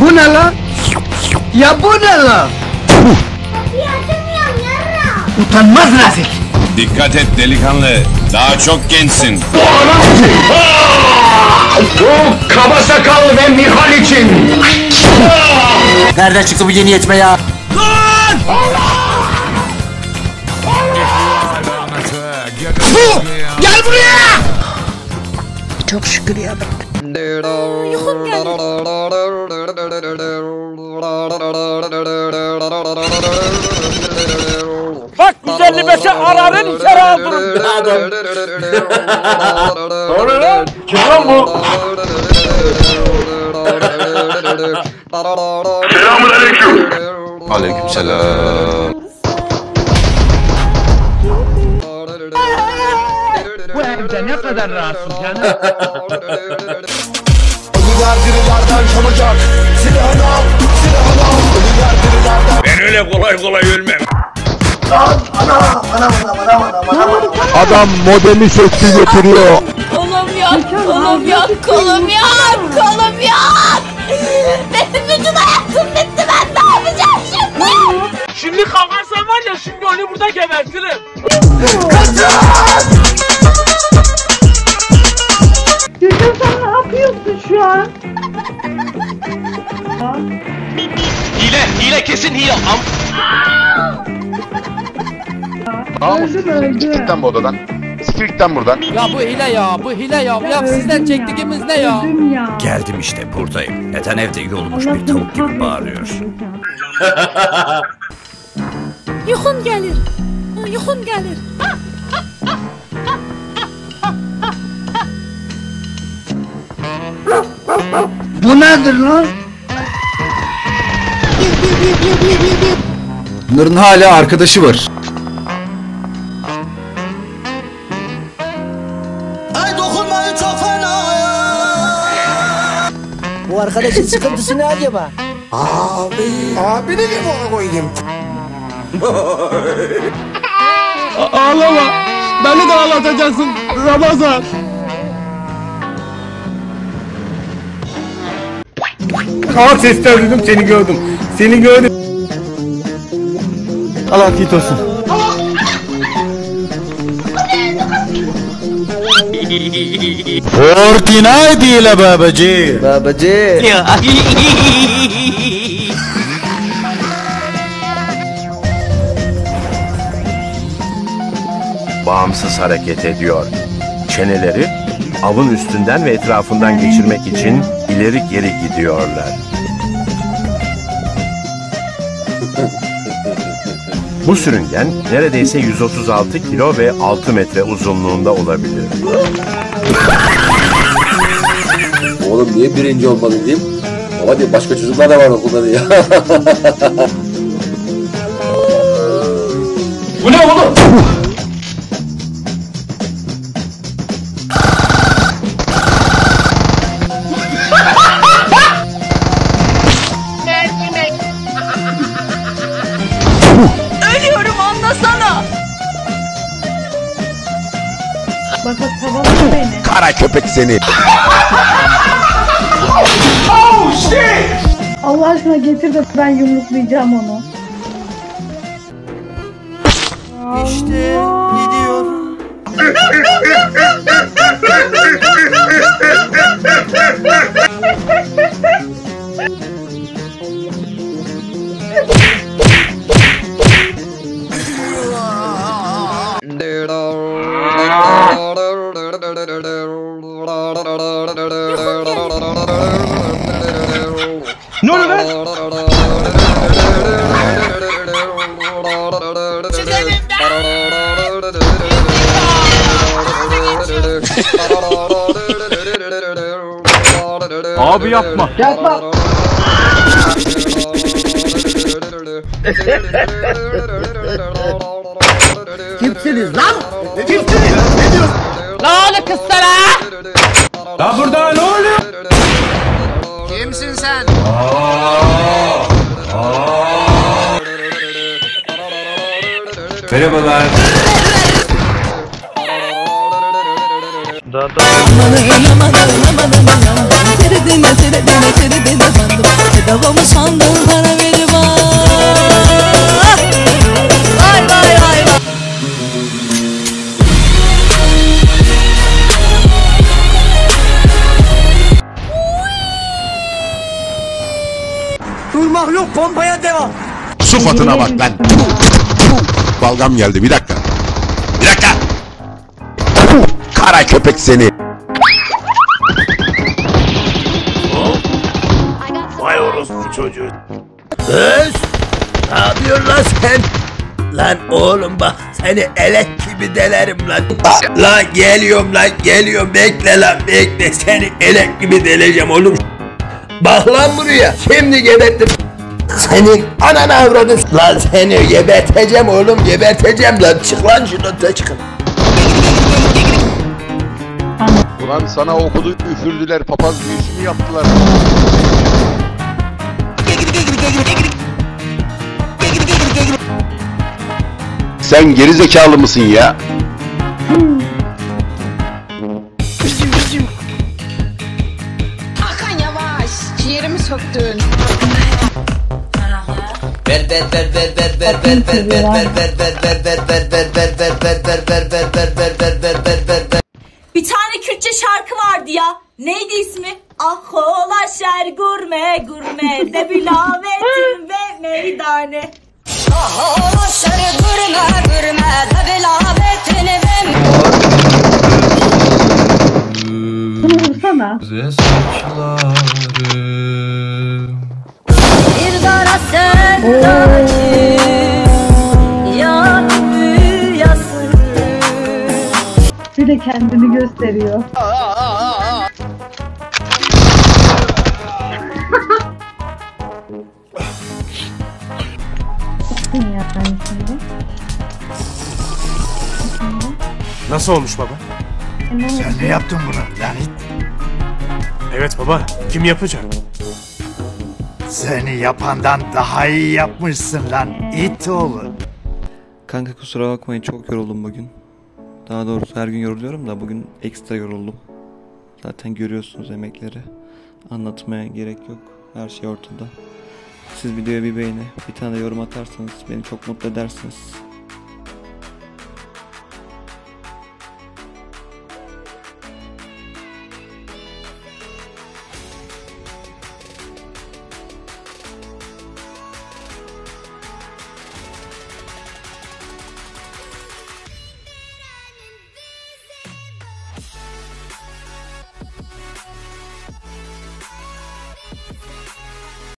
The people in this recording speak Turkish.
Bu ne lan? Ya bu ne lan? Utanmaz rezil! Dikkat et delikanlı, daha çok gençsin. Bu kaba sakal ve Mihal için! Nereden çıktı bu yeni yetme ya? Gel buraya! Çok şükür ya. Yuhum gelir. Bak 155'e aranın içeri aldırın. Doğru lan! Kim lan bu? Selamünaleyküm. Aleykümselam. Bu evde ne kadar rahatsız canım. Oligardilerden çalacak. Silahını al, silahını al. Oligardilerden. Ben öyle kolay kolay ölmem. Adam modemi söktü götürüyor. Kolum yok, kolum yok, kolum yok, kolum yok. Benim bütün hayatım bitti, ben ne yapacağım şimdi? Şimdi kalkarsan var ya, şimdi onu burada gebertirim. Gülcan sen ne yapıyorsun şu an? Hile kesin hile. Öldüm. Siktikten bu odadan. Siktikten buradan. Ya bu hile ya. Ya sizden çektiğimiz ne ya? Öldüm ya. Geldim işte buradayım. Neden evde yorulmuş bir tavuk gibi bağırıyor? Yuhum gelir, yuhum gelir. Bu nedir lan? Bunların hala arkadaşı var. Ay dokunmayın çok fena. Bu arkadaşın sıkıntısı ne acaba? Abi de gibi koyayım. Ağlama. Beni de ağlatacaksın Ramazan. Aa sesler duydum, seni gördüm. Seni gördüm. Allah afiyet olsun. Fortnite ile babacı. Babacı. Bağımsız hareket ediyor. Çeneleri avın üstünden ve etrafından geçirmek için ileri geri gidiyorlar. Bu sürüngen neredeyse 136 kilo ve 6 metre uzunluğunda olabilir. Oğlum niye birinci olmadın diyeyim. Baba diyor başka çocuklar da var okulda diyor. Bu ne oğlum? Ölüyorum, anlasana. Bak tavalıyor beni. Kara köpek seni. Allah aşkına getir de ben yumruklayacağım onu. İşte gidiyor. Ne oluyor lan? Abi yapma. Yapma. Kimsiniz lan? Kimsiniz? Ne diyorsun? Ne oldu kız sana? Ya burada ne oluyor? Kimsin sen? Merhabalar. Aman aman aman aman aman. Teredine teredine teredine bandım. Durmak yok, pompaya devam. Sıfatına bak lan. Balgam geldi, bir dakika. Bir dakika. Kara köpek seni. Vay orospu çocuğu. Kız! Ne yapıyorsun lan sen? Lan oğlum bak seni elek gibi delerim lan. Lan geliyorum bekle lan bekle seni elek gibi deleceğim oğlum. Bak lan buraya şimdi gebertim. Senin ananı avradın. Lan seni geberteceğim oğlum geberteceğim lan çık lan şuradan da çıkın. Ulan sana okudu üfürdüler, papaz büyüsünü yaptılar. Sen geri zekalı mısın ya? Hakan yavaş. Ciğerimi söktün. Bir tane Kürtçe şarkı vardı ya. Neydi ismi? Ah ola şer gurme gurme de bilavetim ve meydane. Ah ola şer gurme gurme de bilavetim ve Bunu vursana. bir dara sevdacı ya büyüyasın. Bir de kendini gösteriyor. Ya ben şimdi. Nasıl olmuş baba? Sen ne yaptın bunu lanet? Evet baba. Kim yapacak? Seni yapandan daha iyi yapmışsın lan it oğlu. Kanka kusura bakmayın çok yoruldum bugün. Daha doğrusu her gün yoruluyorum da bugün ekstra yoruldum. Zaten görüyorsunuz emekleri. Anlatmaya gerek yok. Her şey ortada. Siz videoya bir beğeni, bir tane yorum atarsanız beni çok mutlu edersiniz.